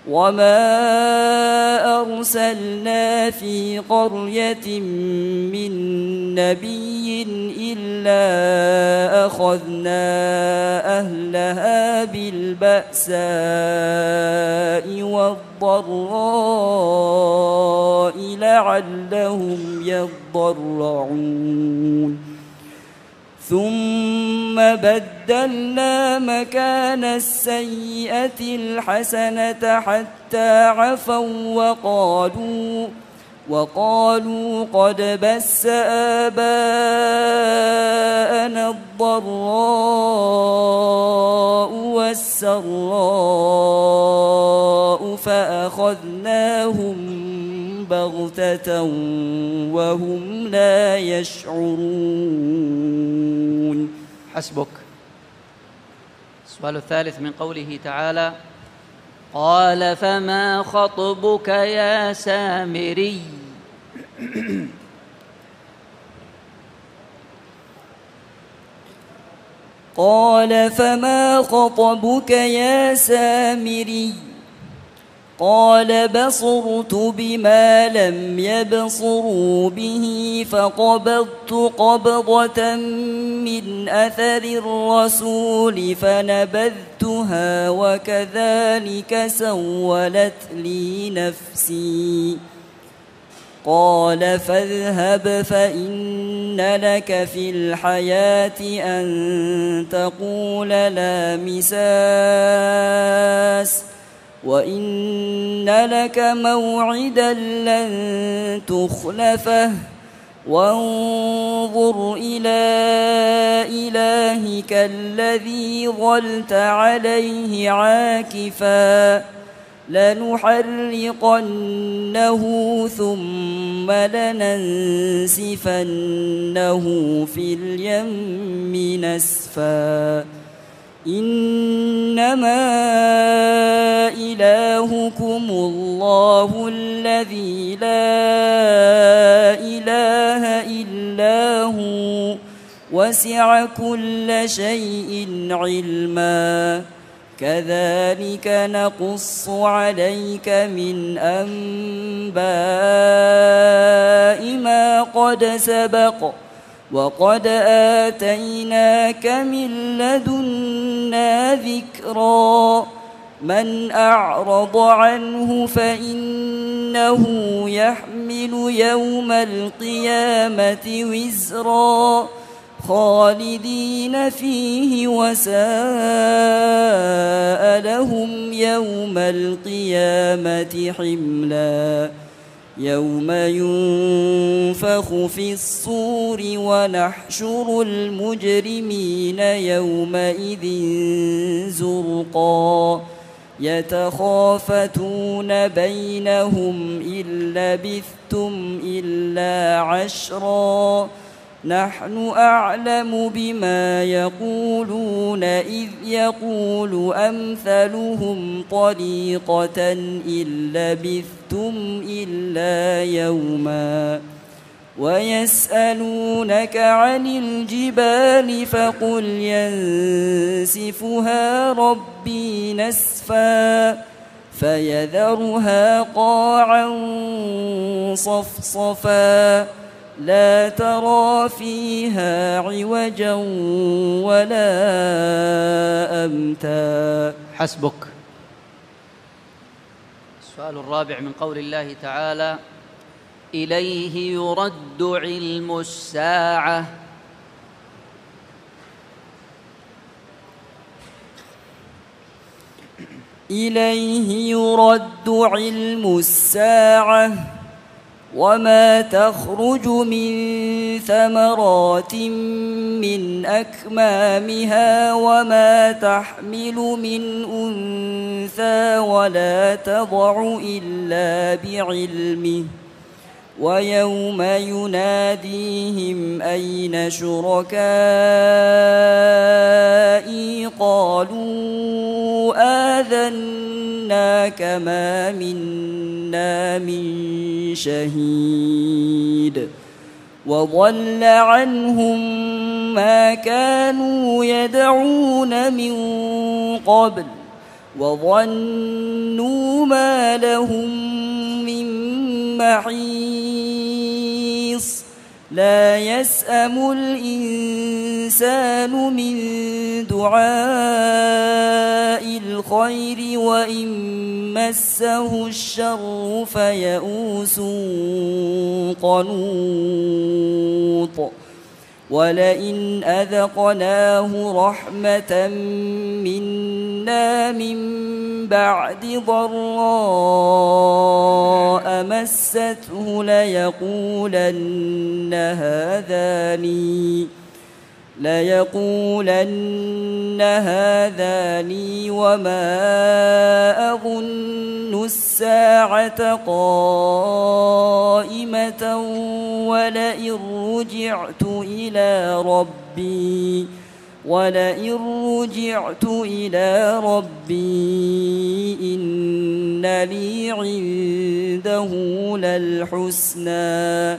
وما أرسلنا في قرية من نبي إلا أخذنا أهلها بالبأساء والضراء لعلهم يضرعون ثم بدلنا مكان السيئة الحسنة حتى عفوا وقالوا قد بس آباءنا الضراء والسراء فأخذناهم بغتة وهم لا يشعرون. حسبك. السؤال الثالث من قوله تعالى: قال فما خطبك يا سامري؟ قال فما خطبك يا سامري؟ قال بصرت بما لم يبصروا به فقبضت قبضة من أثر الرسول فنبذتها وكذلك سولت لي نفسي. قال فاذهب فإن لك في الحياة أن تقول لا مساس وإن لك موعدا لن تخلفه وانظر إلى إلهك الذي ظلت عليه عاكفا لنحرقنه ثم لننسفنه في اليم نسفا. إنما إلهكم الله الذي لا إله إلا هو وسع كل شيء علما. كذلك نقص عليك من أنباء ما قد سبق وقد آتيناك من لدنا ذكرا. من أعرض عنه فإنه يحمل يوم القيامة وزرا خالدين فيه وساء لهم يوم القيامة حملا. يوم ينفخ في الصور ونحشر المجرمين يومئذ زرقا يتخافتون بينهم إن لبثتم إلا عشرا نحن أعلم بما يقولون إذ يقول أمثلهم طريقة إن لبثتم إلا يوما. ويسألونك عن الجبال فقل ينسفها ربي نسفا فيذرها قاعا صفصفا لا ترى فيها عوجا ولا أمتا. حسبك. السؤال الرابع من قول الله تعالى: إليه يرد علم الساعة. إليه يرد علم الساعة وما تخرج من ثمرات من أكمامها وما تحمل من أنثى ولا تضع إلا بعلمه ويوم يناديهم أين شركائي قالوا آذناك ما منا من شهيد وضل عنهم ما كانوا يدعون من قبل وظنوا ما لهم من محيص لا يسأم الإنسان من دعاء الخير وإن مسه الشر فيئوس قنوط ولئن أذقناه رحمة منا من بعد ضراء مسته ليقولن هذا لي وما أظن الساعة قائمة ولئن رجعت إلى ربي إن لي عنده للحسنى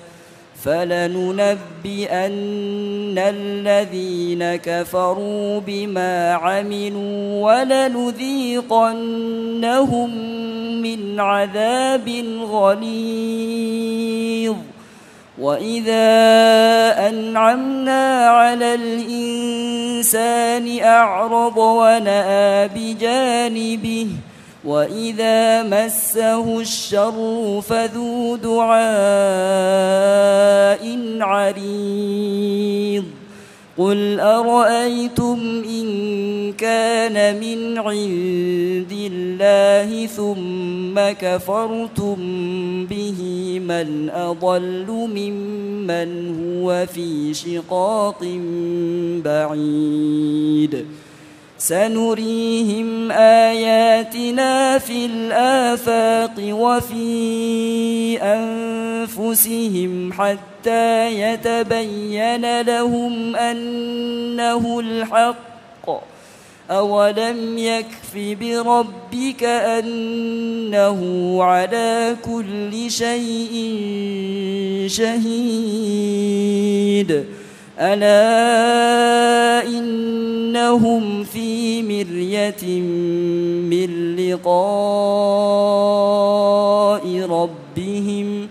فلننبئن الذين كفروا بما عملوا ولنذيقنهم من عذاب غليظ وإذا أنعمنا على الإنسان أعرض ونأى بجانبه وإذا مسه الشر فذو دعاء عريض قل أرأيتم إن كان من عند الله ثم كفرتم به من أضل ممن هو في شقاق بعيد سنريهم آياتنا في الآفاق وفي أنفسهم حتى يتبين لهم أنه الحق أولم يكف بربك أنه على كل شيء شهيد ألا إنهم في مرية من لقاء ربهم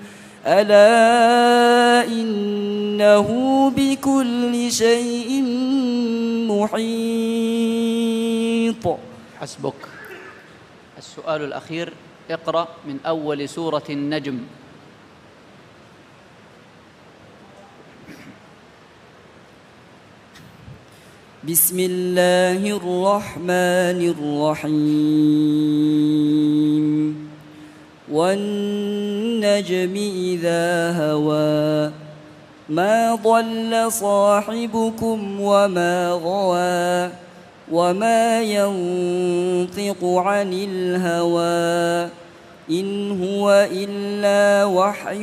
ألا إنه بكل شيء محيط. حسبك. السؤال الأخير، اقرأ من أول سورة النجم. بسم الله الرحمن الرحيم والنجم إذا هوى ما ضل صاحبكم وما غوى وما ينطق عن الهوى إن هو إلا وحي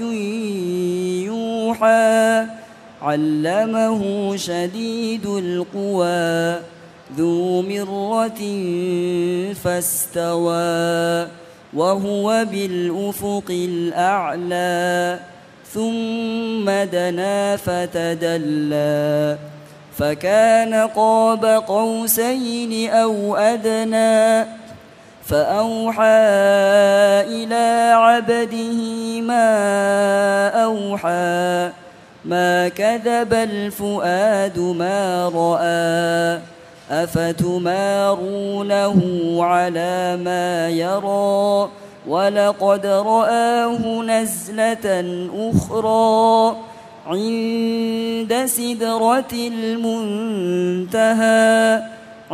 يوحى علمه شديد القوى ذو مرة فاستوى وهو بالأفق الأعلى ثم دنا فتدلى فكان قاب قوسين أو أدنى فأوحى إلى عبده ما أوحى ما كذب الفؤاد ما رأى أفتمارونه على ما يرى ولقد رآه نزلة أخرى عند سدرة المنتهى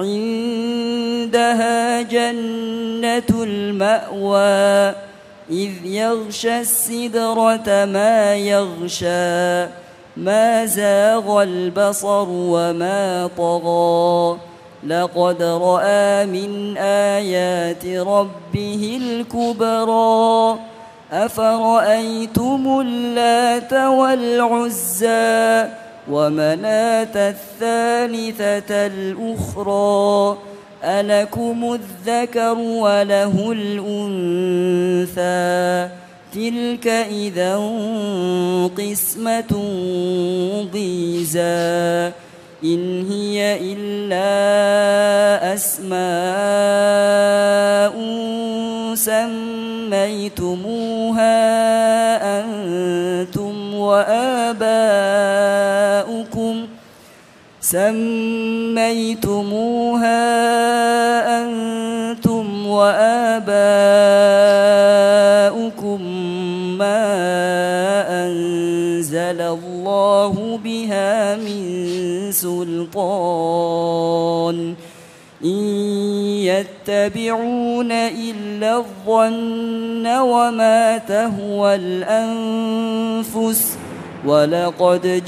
عندها جنة المأوى إذ يغشى السدرة ما يغشى ما زاغ البصر وما طغى لقد رأى من آيات ربه الكبرى أفرأيتم اللات والعزى ومناة الثالثة الأخرى ألكم الذكر وله الأنثى تلك إذا قسمة ضيزى إن هي إلا أسماء سميتموها أنتم وآباؤكم ما أنزل الله بها من سلطان إن يتبعون إلا الظن وما تهوى الأنفس ولقد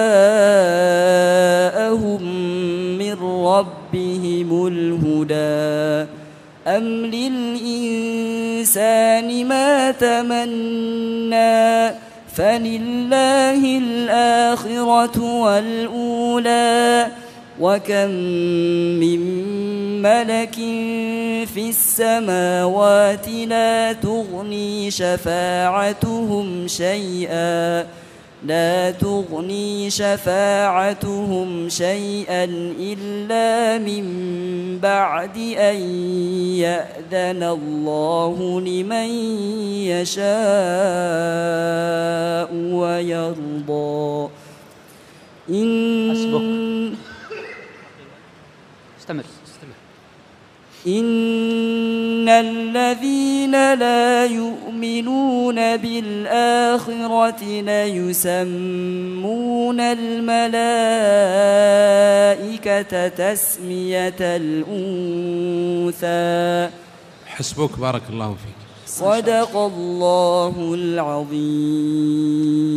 جاءهم من ربهم الهدى أم للإنسان ما تمنى فلله الآخرة والأولى وكم من ملك في السماوات لا تغني شفاعتهم شيئا إلا من بعد أن يأذن الله لمن يشاء ويرضى استمر. إن الذين لا يؤمنون بالآخرة ليسمون الملائكة تسمية الأنثى. حسبك، بارك الله فيك. صدق الله العظيم.